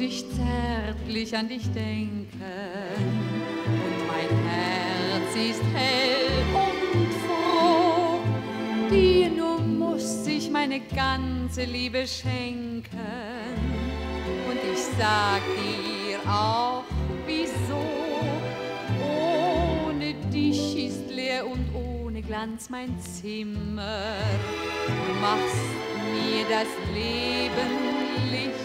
ich zärtlich an dich denken. Und mein Herz ist hell und froh, dir nur muss ich meine ganze Liebe schenken. Und ich sag dir auch, wieso, ohne dich ist leer und ohne Glanz mein Zimmer. Du machst mir das Leben Licht,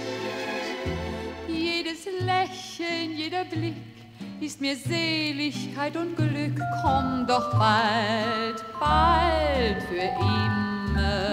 jedes Lächeln, jeder Blick ist mir Seligkeit und Glück. Komm doch bald, bald für immer.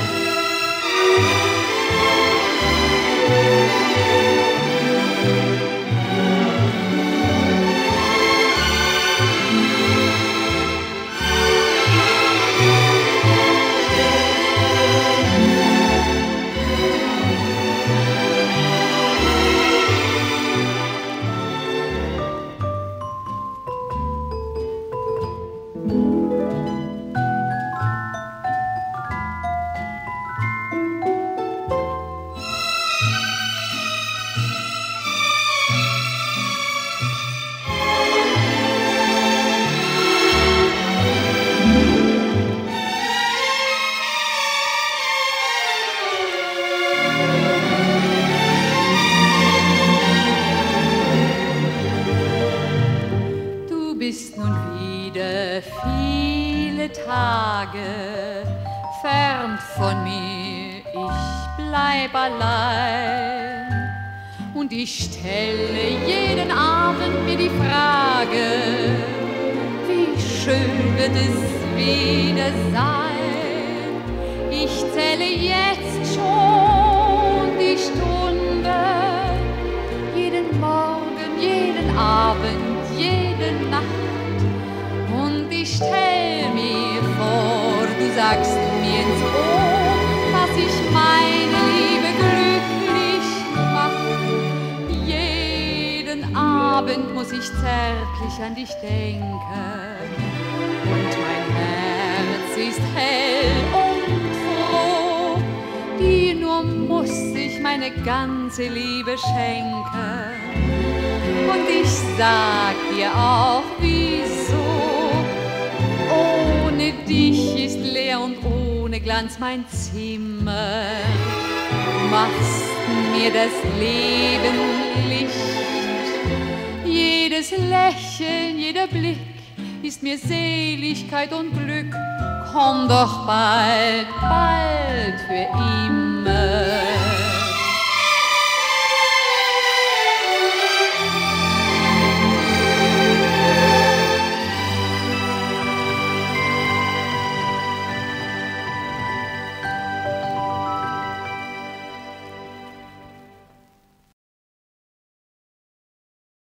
Bist nun wieder viele Tage fern von mir, ich bleib allein. Und ich stelle jeden Abend mir die Frage, wie schön wird es wieder sein. Ich zähle jetzt schon die Stunden, jeden Morgen, jeden Abend, jede Nacht. Und ich stell mir vor, du sagst mir ins Ohr, dass ich meine Liebe glücklich mach. Jeden Abend muss ich zärtlich an dich denken. Und mein Herz ist hell und froh, dir nur muss ich meine ganze Liebe schenken. Und ich sag dir auch, wieso, ohne dich ist leer und ohne Glanz mein Zimmer. Du machst mir das Leben Licht, jedes Lächeln, jeder Blick ist mir Seligkeit und Glück. Komm doch bald, bald für immer.